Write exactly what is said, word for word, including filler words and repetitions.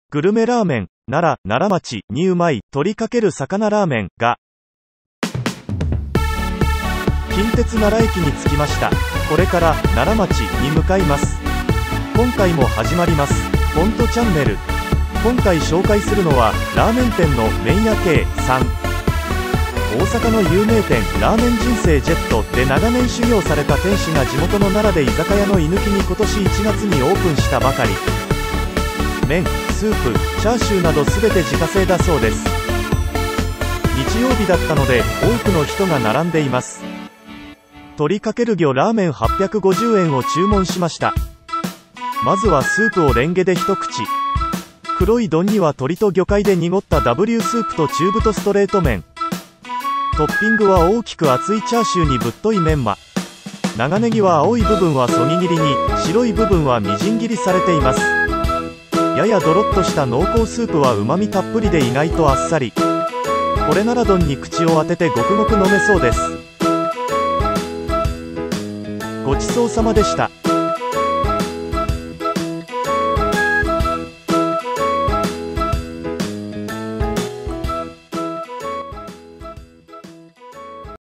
グルメラーメン、奈良、奈良町にうまい、鶏かける魚ラーメンが、近鉄奈良駅に着きました。これから奈良町に向かいます。今回も始まります。フォントチャンネル。今回紹介するのは、ラーメン店の麺屋系さん。大阪の有名店、ラーメン人生ジェットで長年修行された店主が地元の奈良で居酒屋の居抜きに今年いちがつにオープンしたばかり。麺、スープ、チャーシューなど全て自家製だそうです。日曜日だったので多くの人が並んでいます。鶏かける魚ラーメンはっぴゃくごじゅうえんを注文しました。まずはスープをレンゲで一口。黒い丼には鶏と魚介で濁った ダブリュー スープと中太ストレート麺。トッピングは大きく厚いチャーシューにぶっといメンマ。長ネギは青い部分はそぎ切りに、白い部分はみじん切りされています。ややドロッとした濃厚スープはうまみたっぷりで意外とあっさり。これなら丼に口を当ててごくごく飲めそうです。ごちそうさまでした。